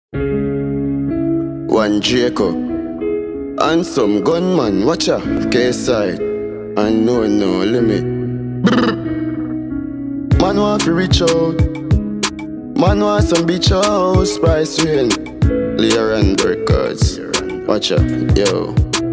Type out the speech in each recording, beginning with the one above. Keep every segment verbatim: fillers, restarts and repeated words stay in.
One Draco and some gunman, watch out, K-side, and no, no limit. Man want to reach out, man want some beach house, price win. Leon Records, watch out, yo.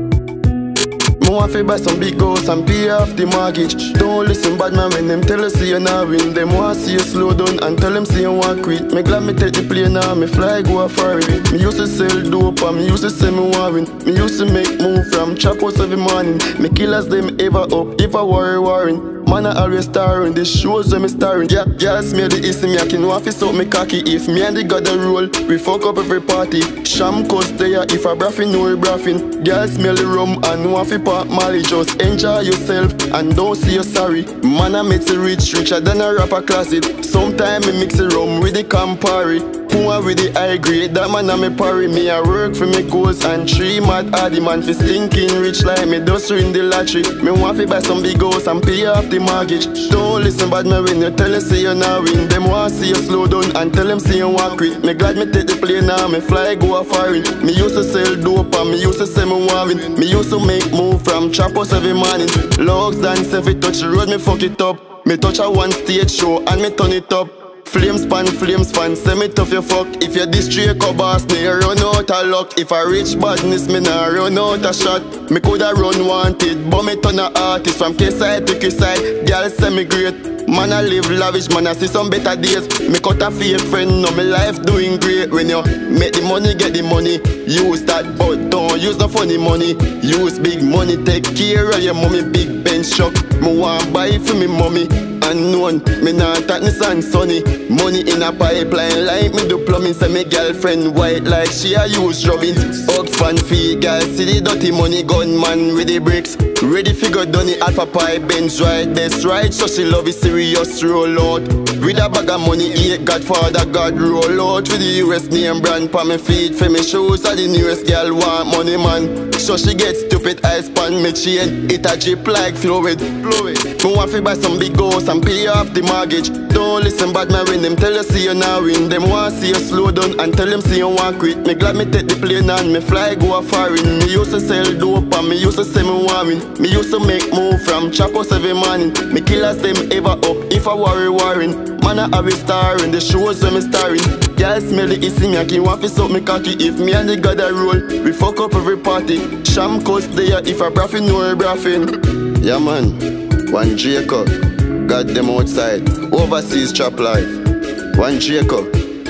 Me want to buy some big house and pay off the mortgage. Don't listen bad man when them tell you see you not win. Them want see you slow down and tell them see you want quit. Me glad me take the plane now, me fly go a foreign. Me used to sell dope and me used to say me want win. Me used to make move from chop house every morning. Me killers them ever up if I worry worrying. Man I always starring, the shows when me starring. Yeah, girls me the issue me I can want to suck me cocky. If me and the got the roll, we fuck up every party. Sham cause there if I braffin, no we braffin. Girls smell the rum and want to pop Molly. Just enjoy yourself and don't see you sorry. Man I make the rich richer than a rapper closet. Sometimes me mix the rum with the Campari. Who are with the high grade, that man a me parry. Me I work for me goals and three mad hardy man fi stinking rich like me just win the lottery. Me want fi buy some big house and pay off the mortgage. Don't listen bad me when you tell you say you not win. Them want see you slow down and tell them see you want quit. Me glad me take the plane now, me fly go a foreign. Me used to sell dope and me used to say me want win. Me used to make move from chop house every morning. Logs dance every touch the road, me fuck it up. Me touch a one stage show and me turn it up. Flames pan, flames fan, say me tough you fuck. If you this Draco boss, me run out of luck. If I reach badness, me nah run out of shot. Me coulda run wanted, but me turn a artist. From K-side to K-side, girl say me great. Man I live lavish, man I see some better days. Me cut a fake friend, now me life doing great. When you make the money, get the money. Use that, but don't use the funny money. Use big money, take care of your mommy. Big bench truck, me want buy for me mommy. Unknown, me nah talk me son sunny. Money in a pipeline like me do plumbing. Say me girlfriend white like she a use rubbing. Hugs fan fee, girl see the dirty money. Gunman with the bricks, ready figure done it. Alpha pipe bench right, that's right. So she love it serious roll out. With a bag of money, eight Godfather God roll out. With the U S name brand pa me feet. For me shoes are the newest girl want money man. So she get stupid eyes pan me chain. It a drip like fluid, fluid. Me want to buy some big house and pay off the mortgage. Don't listen bad man when them tell you see you not win. Them want see you slow down and tell them see you want quit. Me glad me take the plane and me fly go a foreign. Me used to sell dope and me used to say me want win. Me used to make move from chop house every morning. Me killers them ever up if I worry worrying. Man I always starring, the shows when me starring. Girl smell the issue me I can want to suck me cocky. If me and the god a roll, we fuck up every party. Sham cause there if I braffin, no we braffin. Yeah man, one Draco, got them outside, overseas trap life. One Draco,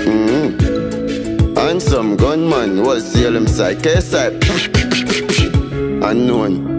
mm-hmm. And some gunman, was see them side, K-side, unknown.